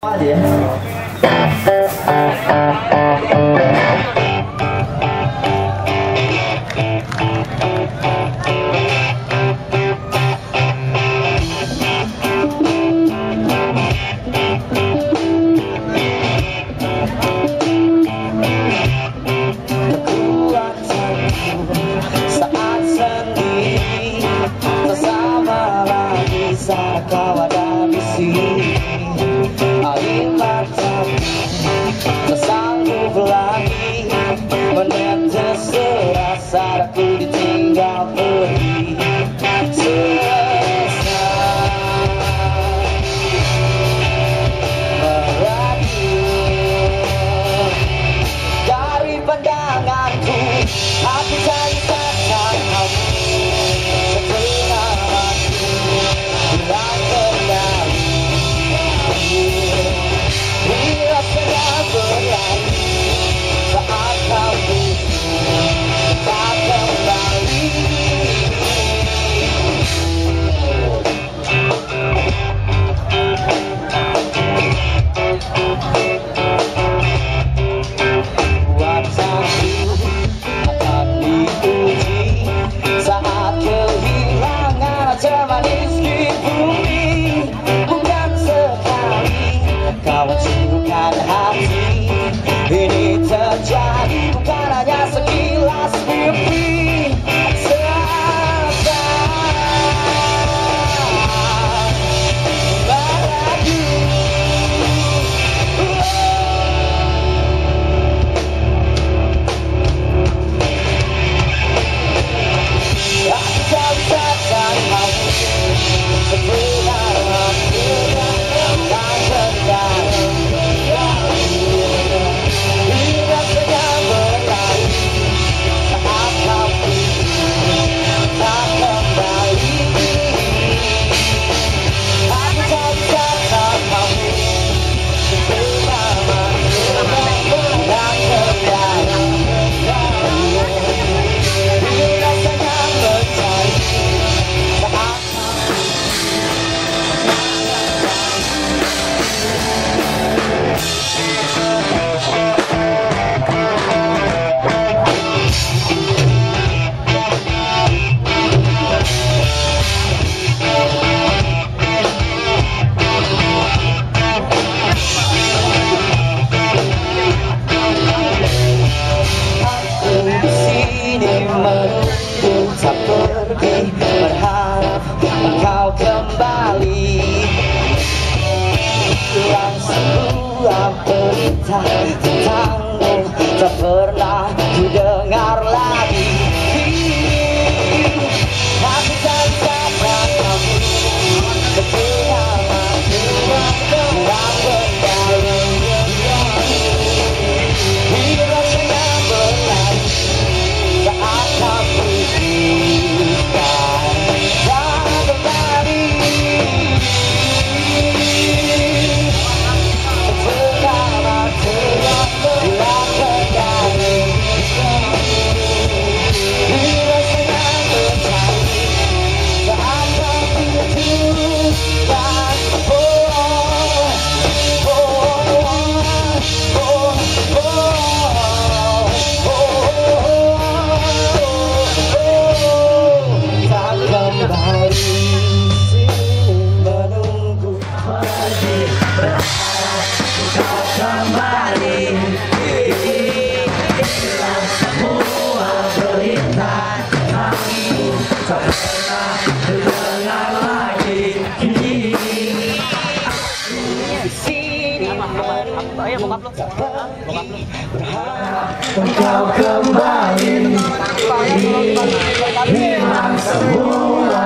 aja ya. Saat sendiri bersama lagi saat kau ada di sini, air mataku tak sanggup lagi menetes rasa aku ditinggal pergi. Selesai merayu dari pandanganku, aku cari saja kamu setengah hati hilang kendali. Rasanya berlari saat kau tak kembali. Wajahku akan diuji saat kehilangan aja manis di bumi. Bukan sekali kau curikan hati, ini terjadi bukan hanya sekilas mimpi. Tak pergi berharap engkau kembali, yang semua berita tentangmu tak pernah ku dengar lagi. Aku tak dapat kamu setengah mati hilang kendali. Rasanya berlari saat kamu Engkau kembali hilang semua